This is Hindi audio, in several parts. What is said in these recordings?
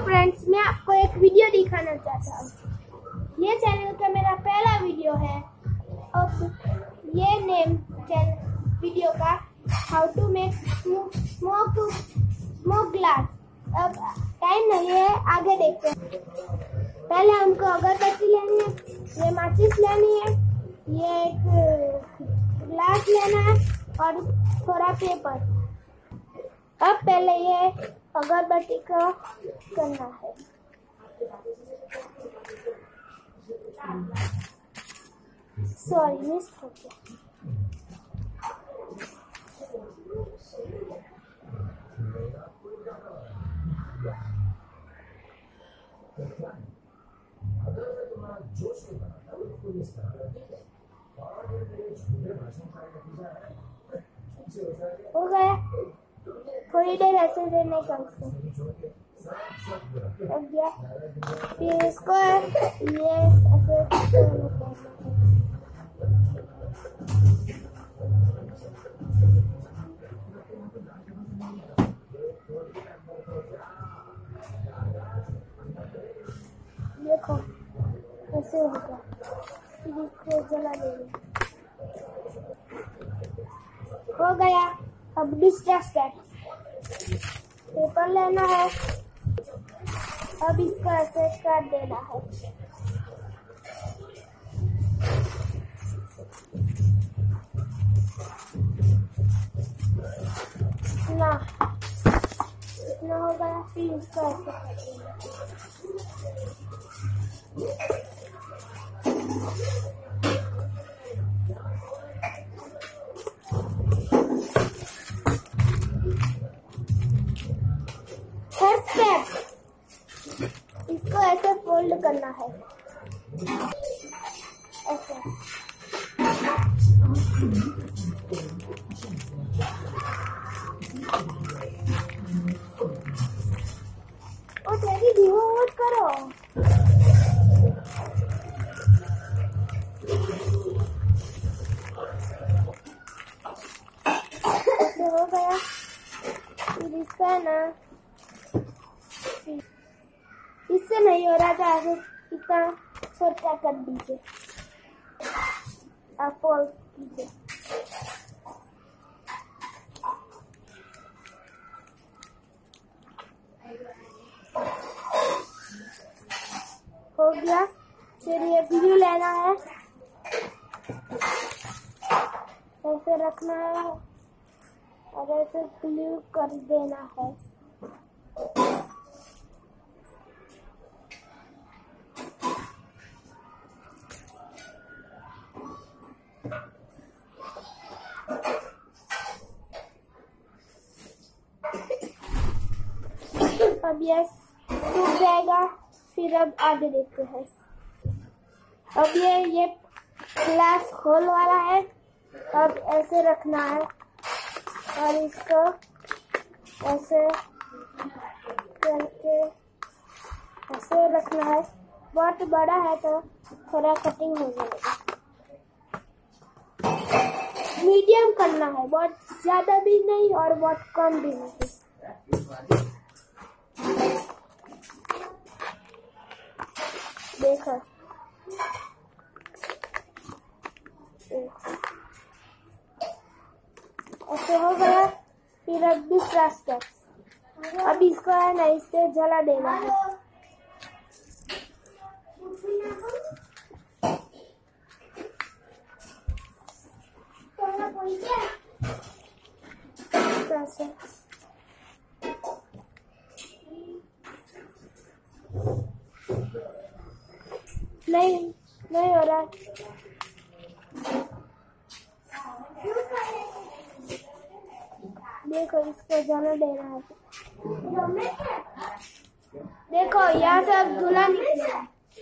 फ्रेंड्स, मैं आपको एक वीडियो दिखाना चाहता हूँ। ये चैनल का मेरा पहला वीडियो है। अब ये नेम चैनल वीडियो का how to make smoke glass. अब टाइम नहीं है, आगे देखते हैं। पहले हमको अगरबत्ती लेनी है, ये माचिस लेनी है, ये एक ग्लास लेना है और थोड़ा पेपर। अब पहले ये अगरबत्ती को करना है। सॉरी, मिस हो गया। हो गया, थोड़ी देर ऐसे रहने का उसको हो गया। फिर इसको ये ऐसे देखो ऐसे होगा। फिर इसको जला देंगे। हो गया। अब दूसरा स्टेप, पेपर लेना है। अब इसको ऐसे काट देना है। ना इतना हो गया। फिर इसको ऐसे काट देना। थर्ड स्टेप, इसको ऐसे फोल्ड करना है, ऐसे। ओ तेरी धीमा मत करो। ऐसे हो गया। फिर इसका ना इससे नहीं हो रहा था, इतना छोटा कर दीजिए। आप फोल्ड कीजिए। हो गया। फिर ये ग्लू लेना है, ऐसे रखना है और ऐसे ग्लू कर देना है। अब ये सूख जाएगा। फिर अब आगे देखते हैं। अब ये ग्लास होल वाला है। अब ऐसे रखना है और इसको ऐसे करके ऐसे रखना है। बहुत बड़ा है तो थोड़ा कटिंग हो जाएगा। मीडियम करना है, बहुत ज्यादा भी नहीं और बहुत कम भी नहीं। देखो ऐसे हो गया। फिर अब दूसरा स्टेप, अब इसको है ना इससे जला देना है। नहीं हो रहा। देखो इसको जला देना है। देखो यहाँ से अब धुला निकला।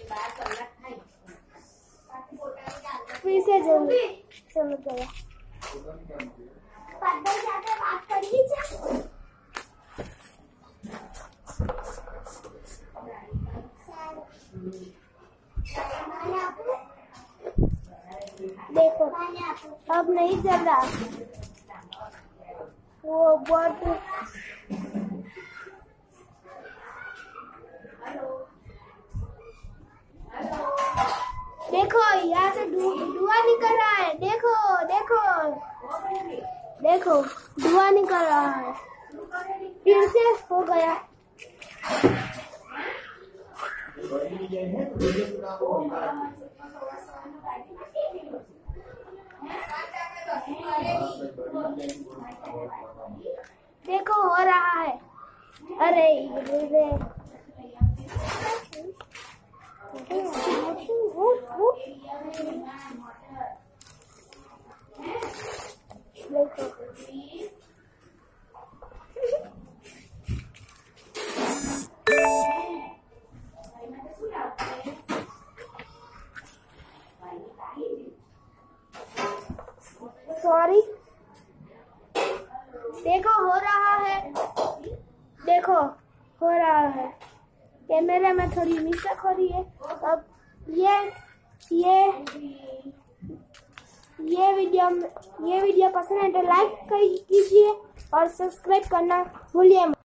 फिर से चल गया। देखो अब नहीं चल रहा। वो बहुत निकल रहा है, देखो देखो देखो, धुआं निकल रहा है। फिर से हो गया। देखो हो रहा है। अरे सॉरी, देखो हो रहा है, देखो हो रहा है। कैमरे में थोड़ी मिस्टेक हो रही है। अब ये वीडियो पसंद है तो लाइक कीजिए और सब्सक्राइब करना भूलिए मत।